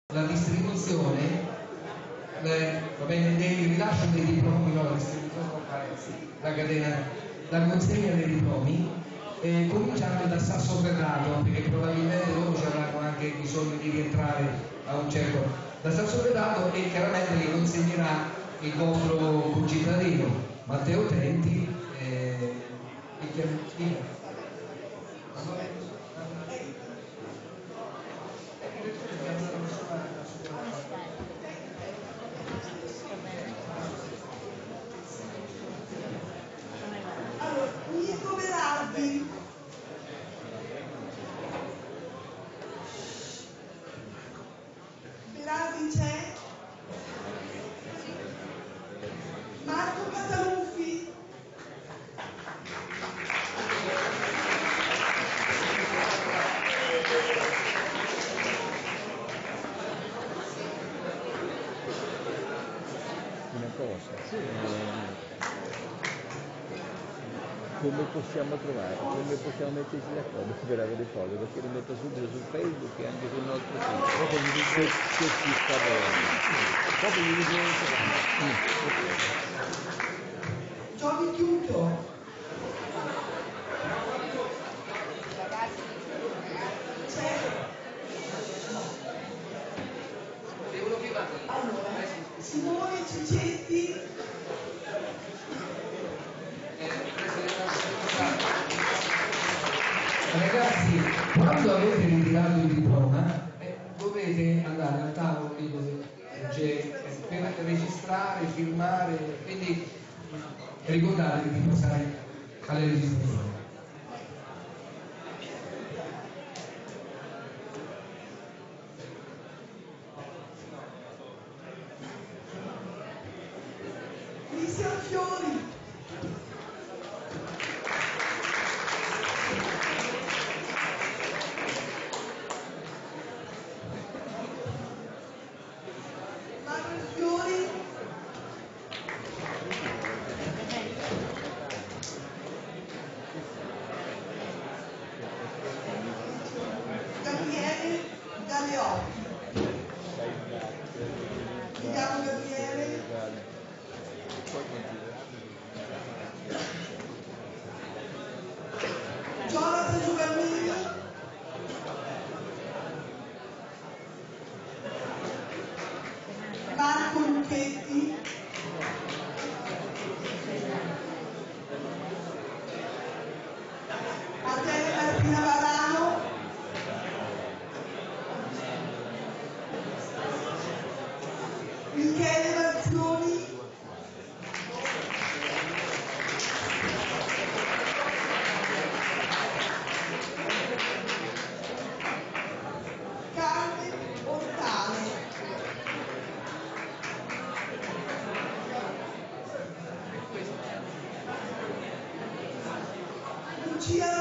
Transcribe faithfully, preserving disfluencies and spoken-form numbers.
La distribuzione, le, va bene, il rilascio dei diplomi, no, la distribuzione la catena, la consegna dei diplomi, eh, cominciando da Sassoferrato, perché probabilmente loro ci avranno anche bisogno di rientrare a un certo, da Sassoferrato, e chiaramente li consegnerà il vostro concittadino Matteo Trenti. Eh, e chiaramente, allora, Nico Berardi, Berardi c'è? Marco Cataluffi, una cosa, eh, come possiamo trovare, come possiamo metterci d'accordo per avere foto, perché li metto subito su Facebook e anche sul nostro sito, proprio gli dico che ci sta bene, proprio gli dico Giovanni Chiuto, c'è? Allora, Simone Cicetti, ragazzi, quando avete ritirato il diploma, eh, dovete andare al tavolo lì dove c'è, eh, per registrare, firmare, quindi ricordatevi di passare alle registrazioni. Cristian Fiori, Manuel Fiori, Gabriele Galeotti, vediamo Gabriele, Jonathan Giovannini, Marco Lucchetti, Adele Martina Varano, Michele Manzioni, Carmen Ortale, Lucia